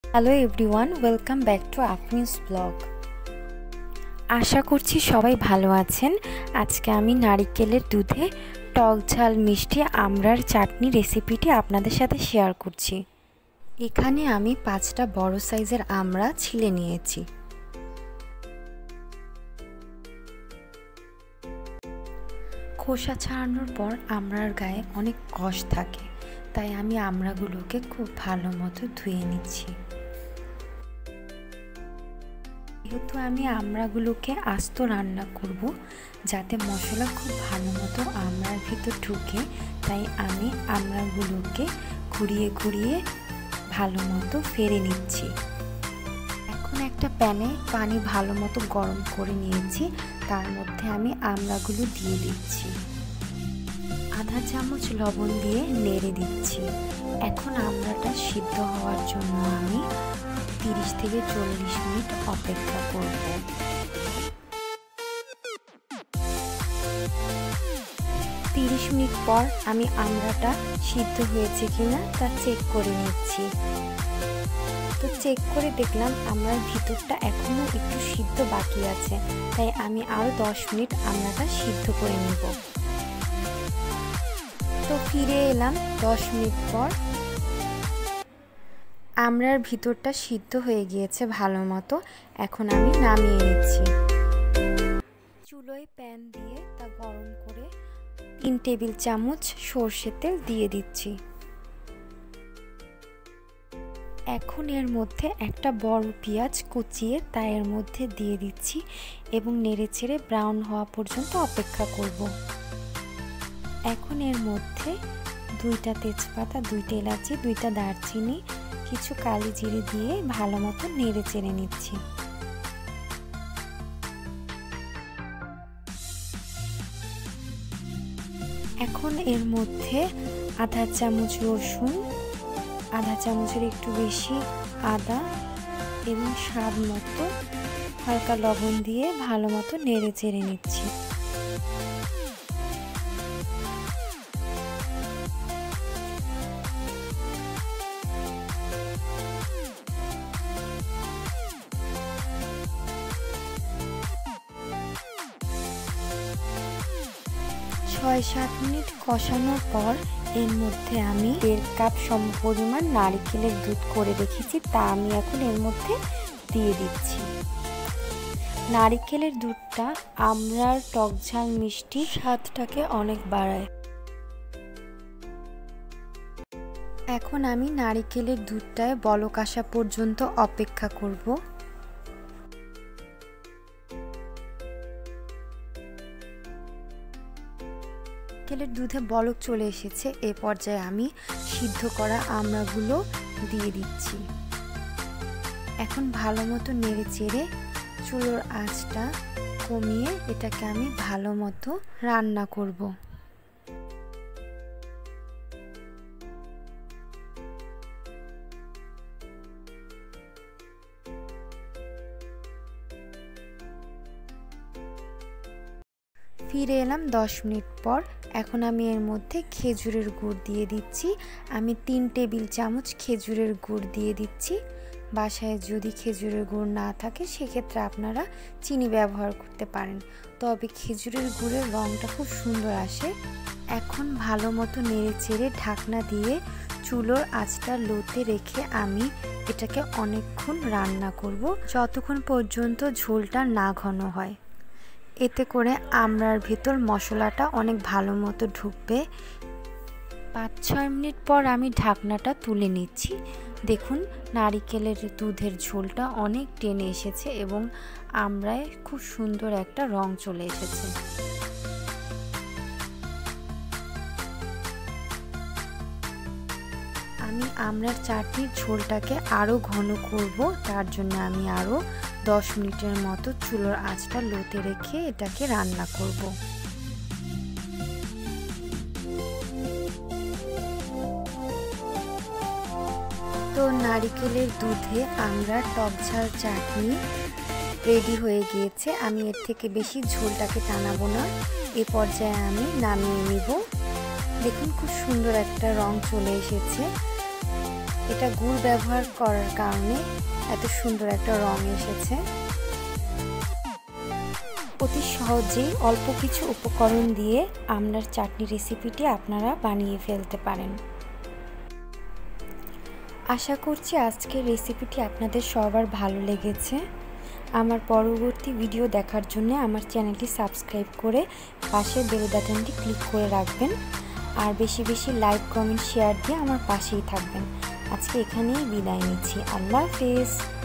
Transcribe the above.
Hello everyone, welcome back to Afreen's blog. আশা করছি সবাই ভালো আছেন। আজকে আমি নারিকেলের দুধে টক ঝাল মিষ্টি আমড়ার চাটনি রেসিপিটি আপনাদের সাথে শেয়ার করছি। এখানে আমি 5টা বড় সাইজের আমড়া ছিলে নিয়েছি। খোসা ছাড়ানোর পর আমড়ার গায়ে অনেক কষ থাকে, তাই আমি আমড়াগুলোকে খুব ভালো মতো ধুয়ে নিচ্ছি। যেহেতু আমি আমড়াগুলোকে আস্ত রান্না করব, যাতে মশলা খুব ভালো মতো আমড়ার ভিতর ঢুকে, তাই আমি আমড়াগুলোকে ঘুরিয়ে ঘুরিয়ে ভালো মতো ফেরে নিচ্ছি। এখন একটা প্যানে পানি ভালো মতো গরম করে নিয়েছি, তার মধ্যে আমি আমড়াগুলো দিয়ে দিচ্ছি। আধা চামচ লবণ দিয়ে নেড়ে দিচ্ছি। এখন আমড়াটা সিদ্ধ হওয়ার জন্য আমি 30 থেকে 40 মিনিট অপেক্ষা করব। 30 মিনিট পর আমি আমড়াটা সিদ্ধ হয়েছে কিনা তা চেক করে নিচ্ছি। তো চেক করে দেখলাম আমড়ার ভিতরটা এখনো একটু সিদ্ধ বাকি আছে, তাই আমি আরো 10 মিনিট আমড়াটা সিদ্ধ করে নিব। তো ফিরে এলাম 10 মিনিট পর। আমড়ার ভিতরটা সিদ্ধ হয়ে গিয়েছে ভালো মতো। এখন আমি নামিয়ে নিচ্ছি। চুলোয় প্যান দিয়ে তা গরম করে 3 টেবিল চামচ সরষের তেল দিয়ে দিচ্ছি। এখন এর মধ্যে একটা বড় পেঁয়াজ কুচিয়ে তা এর মধ্যে দিয়ে দিচ্ছি এবং নেড়েচেড়ে ব্রাউন হওয়া পর্যন্ত অপেক্ষা করব। এখন এর মধ্যে 2টা তেজপাতা, 2টা এলাচি, 2টা দারচিনি, কিছু কালি জিরে দিয়ে ভালো মতো নেড়ে চেড়ে নিচ্ছি। এখন এর মধ্যে আধা চামচ রসুন, আধা চামচের একটু বেশি আদা এবং স্বাদ মতো হালকা লবণ দিয়ে ভালো মতো নেড়ে চেড়ে নিচ্ছি। ছয় 7 মিনিট কষানোর পর এর মধ্যে আমি 1.5 কাপ সম পরিমাণ নারকেলের দুধ করে রেখেছি, তা আমি এখন এর মধ্যে দিয়ে দিচ্ছি। নারকেলের দুধটা আমড়ার টক ঝাল মিষ্টি স্বাদটাকে অনেক বাড়ায়। এখন আমি নারকেলের দুধটায় বলক আসা পর্যন্ত অপেক্ষা করব। নারকেলের দুধে বলক চলে এসেছে। এ পর্যায়ে আমি সিদ্ধ করা আমড়াগুলো দিয়ে দিচ্ছি। এখন ভালো মতো নেড়ে চেড়ে চুলোর আঁচটা কমিয়ে এটাকে আমি ভালো মতো রান্না করব। ফিরে এলাম 10 মিনিট পর। এখন আমি এর মধ্যে খেজুরের গুড় দিয়ে দিচ্ছি। আমি 3 টেবিল চামচ খেজুরের গুড় দিয়ে দিচ্ছি। বাসায় যদি খেজুরের গুড় না থাকে সেক্ষেত্রে আপনারা চিনি ব্যবহার করতে পারেন, তবে খেজুরের গুড়ের রঙটা খুব সুন্দর আসে। এখন ভালো মতো নেড়ে চেড়ে ঢাকনা দিয়ে চুলোর আঁচটা লোতে রেখে আমি এটাকে অনেকক্ষণ রান্না করব, যতক্ষণ পর্যন্ত ঝোলটা না ঘন হয়। এতে করে আমড়ার ভেতর মশলাটা অনেক ভালো মতো ঢুকবে। 5-6 মিনিট পর আমি ঢাকনাটা তুলে নিচ্ছি। দেখুন নারকেলের দুধের ঝোলটা অনেক টেনে এসেছে এবং আমড়ায় খুব সুন্দর একটা রং চলে এসেছে। আমি আমড়ার চাটনির ঝোলটাকে আরও ঘন করব, তার জন্য আমি আরও 10 মিনিটের মতো চুলোর আঁচটা লোতে রেখে এটাকে রান্না করব। তো নারকেলের দুধে আমড়ার টক ঝাল চাটনি রেডি হয়ে গিয়েছে। আমি এর থেকে বেশি ঝোলটাকে টানাবো না। এ পর্যায়ে আমি নামিয়ে নিব। দেখুন খুব সুন্দর একটা রং চলে এসেছে। এটা গুড় ব্যবহার করার কারণে এত সুন্দর একটা রং এসেছে। অতি সহজেই অল্প কিছু উপকরণ দিয়ে আমড়ার চাটনি রেসিপিটি আপনারা বানিয়ে ফেলতে পারেন। আশা করছি আজকের রেসিপিটি আপনাদের সবার ভালো লেগেছে। আমার পরবর্তী ভিডিও দেখার জন্য আমার চ্যানেলটি সাবস্ক্রাইব করে পাশের বেল বাটনটি ক্লিক করে রাখবেন, আর বেশি বেশি লাইক কমেন্ট শেয়ার দিয়ে আমার পাশেই থাকবেন। আজকে এখানেই বিদায় নিচ্ছি। আল্লাহ হাফেজ।